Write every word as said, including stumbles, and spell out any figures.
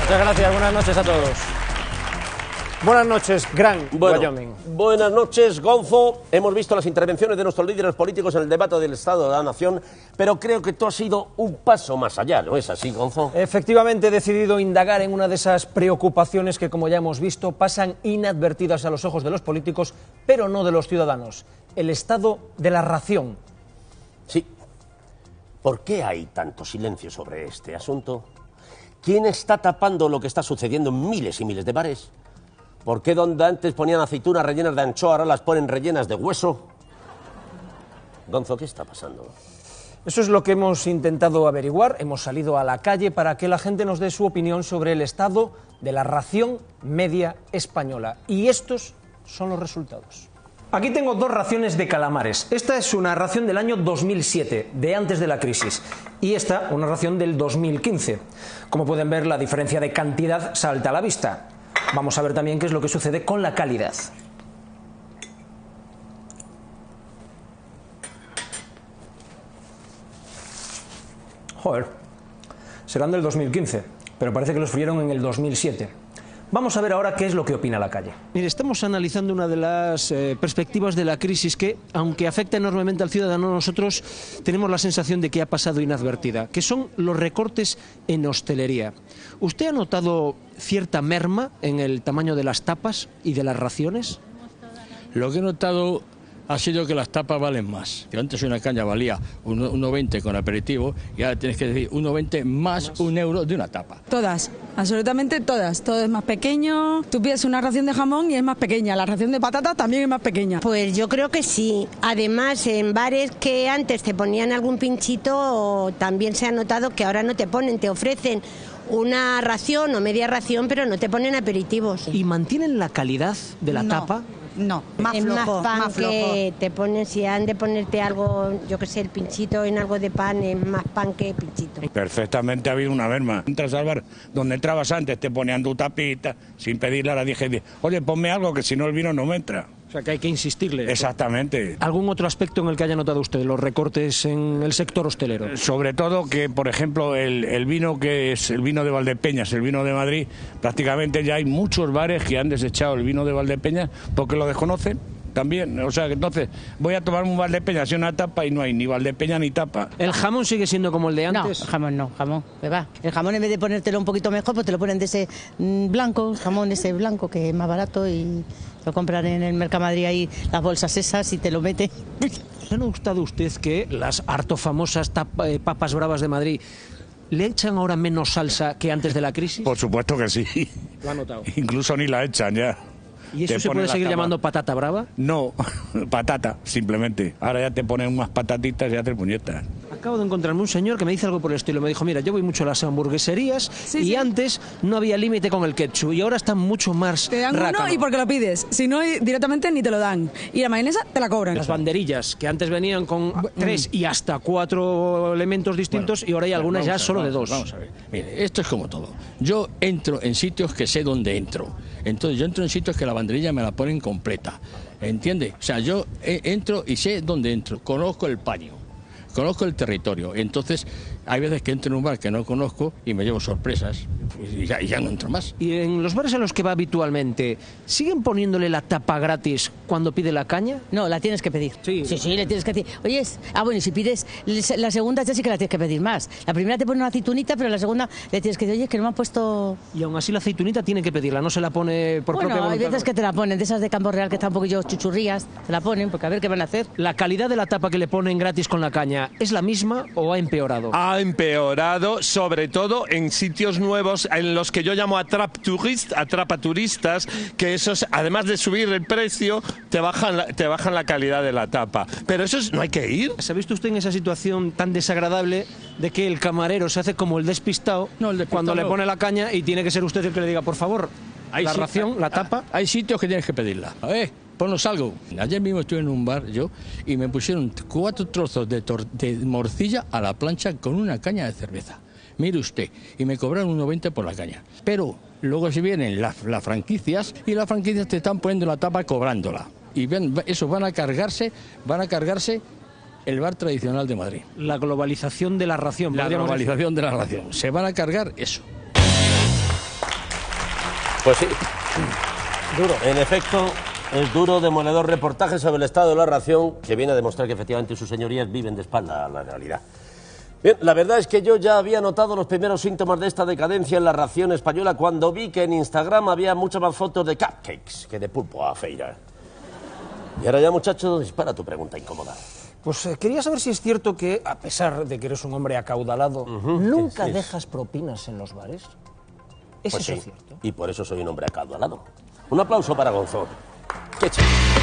Muchas gracias, buenas noches a todos. Buenas noches, Gran bueno, Wyoming. Buenas noches, Gonzo. Hemos visto las intervenciones de nuestros líderes políticos en el debate del Estado de la Nación, pero creo que tú has ido un paso más allá, ¿no es así, Gonzo? Efectivamente, he decidido indagar en una de esas preocupaciones que, como ya hemos visto, pasan inadvertidas a los ojos de los políticos, pero no de los ciudadanos. El estado de la ración. Sí. ¿Por qué hay tanto silencio sobre este asunto? ¿Quién está tapando lo que está sucediendo en miles y miles de bares? ¿Por qué donde antes ponían aceitunas rellenas de anchoa ahora las ponen rellenas de hueso? Gonzo, ¿qué está pasando? Eso es lo que hemos intentado averiguar. Hemos salido a la calle para que la gente nos dé su opinión sobre el estado de la ración media española. Y estos son los resultados. Aquí tengo dos raciones de calamares. Esta es una ración del año dos mil siete, de antes de la crisis. Y esta, una ración del dos mil quince. Como pueden ver, la diferencia de cantidad salta a la vista. Vamos a ver también qué es lo que sucede con la calidad. Joder, serán del dos mil quince, pero parece que los frieron en el dos mil siete. Vamos a ver ahora qué es lo que opina la calle. Mire, estamos analizando una de las eh, perspectivas de la crisis que, aunque afecta enormemente al ciudadano, nosotros tenemos la sensación de que ha pasado inadvertida, que son los recortes en hostelería. ¿Usted ha notado cierta merma en el tamaño de las tapas y de las raciones? Lo que he notado ha sido que las tapas valen más. Que antes una caña valía uno veinte con aperitivo y ahora tienes que decir uno veinte más un euro de una tapa. Todas, absolutamente todas. Todo es más pequeño. Tú pides una ración de jamón y es más pequeña. La ración de patata también es más pequeña. Pues yo creo que sí. Además, en bares que antes te ponían algún pinchito, también se ha notado que ahora no te ponen, te ofrecen una ración o media ración, pero no te ponen aperitivos. ¿Y mantienen la calidad de la No. tapa? No, más es flojo, más pan más flojo. que te ponen, si han de ponerte algo, yo que sé, el pinchito en algo de pan, es más pan que pinchito. Perfectamente ha habido una merma. Entras al bar donde entrabas antes, te ponían tu tapita, sin pedirle a la dije, oye, ponme algo que si no el vino no me entra. O sea, que hay que insistirle. Exactamente. ¿Algún otro aspecto en el que haya notado usted los recortes en el sector hostelero? Sobre todo que, por ejemplo, el, el vino que es el vino de Valdepeñas, el vino de Madrid, prácticamente ya hay muchos bares que han desechado el vino de Valdepeñas porque lo desconocen también. O sea, que entonces voy a tomar un Valdepeñas y una tapa y no hay ni Valdepeña ni tapa. ¿El jamón sigue siendo como el de antes? No, jamón no, jamón, que va. El jamón en vez de ponértelo un poquito mejor, pues te lo ponen de ese mm, blanco, jamón ese blanco que es más barato y lo compran en el Mercamadrid ahí, las bolsas esas y te lo meten. ¿Le ha gustado a usted que las harto famosas tapa, eh, papas bravas de Madrid le echan ahora menos salsa que antes de la crisis? Por supuesto que sí. Lo ha notado. Incluso ni la echan ya. ¿Y eso Te se ponen puede la seguir tapa. llamando patata brava? No, patata, simplemente. Ahora ya te ponen unas patatitas y haces puñetas. Acabo de encontrarme un señor que me dice algo por el estilo. Me dijo, mira, yo voy mucho a las hamburgueserías Sí, y sí. antes no había límite con el ketchup y ahora están mucho más Te dan rácano. uno y porque lo pides. Si no, directamente ni te lo dan. Y la mayonesa te la cobran. Las banderillas, que antes venían con tres y hasta cuatro elementos distintos y ahora hay algunas Vamos ya a- solo de vamos- dos. Vamos a ver. Mire, esto es como todo. Yo entro en sitios que sé dónde entro. Entonces yo entro en sitios que la banderilla me la ponen completa. ¿Entiende? O sea, yo eh, entro y sé dónde entro. Conozco el paño. Conozco el territorio. Entonces, hay veces que entro en un bar que no conozco y me llevo sorpresas. Y ya, y ya no entro más. Y en los bares a los que va habitualmente, ¿siguen poniéndole la tapa gratis cuando pide la caña? No, la tienes que pedir. Sí. sí, sí, le tienes que decir. Oye, es- ah, bueno, y si pides la segunda ya sí que la tienes que pedir más. La primera te pone una aceitunita, pero la segunda le tienes que decir, oye, es que no me han puesto... Y aún así la aceitunita tiene que pedirla, no se la pone por propia Bueno, hay voluntad. veces que te la ponen, de esas de Campo Real que están un poquillo chuchurrías, te la ponen, porque a ver qué van a hacer. ¿La calidad de la tapa que le ponen gratis con la caña es la misma o ha empeorado? Ha empeorado, sobre todo en sitios nuevos en los que yo llamo atrap turist, atrapa turistas, que esos, además de subir el precio, te bajan la, te bajan la calidad de la tapa. Pero eso es, no hay que ir. ¿Se ha visto usted en esa situación tan desagradable de que el camarero se hace como el despistado, No, el despistado cuando le no. pone la caña y tiene que ser usted el que le diga, por favor, Hay la si- ración, la tapa? Hay sitios que tienes que pedirla. A ver, ponnos algo. Ayer mismo estuve en un bar yo y me pusieron cuatro trozos de, tor- de morcilla a la plancha con una caña de cerveza. Mire usted, y me cobraron uno veinte por la caña. Pero luego si vienen las, las franquicias y las franquicias te están poniendo la tapa cobrándola. Y ven, esos van a cargarse, van a cargarse el bar tradicional de Madrid. La globalización de la ración. La podríamos decir. globalización de la ración. Se van a cargar eso. Pues sí. Duro. En efecto, es duro, demoledor reportaje sobre el estado de la ración que viene a demostrar que efectivamente sus señorías viven de espalda a la realidad. Bien, la verdad es que yo ya había notado los primeros síntomas de esta decadencia en la ración española cuando vi que en Instagram había muchas más fotos de cupcakes que de pulpo a feira. Y ahora ya, muchacho, dispara tu pregunta incómoda. Pues eh, quería saber si es cierto que, a pesar de que eres un hombre acaudalado, uh-huh, nunca sí, sí. dejas propinas en los bares. ¿Es pues eso sí, cierto? Y por eso soy un hombre acaudalado. Un aplauso para Gonzalo. ¡Qué chido!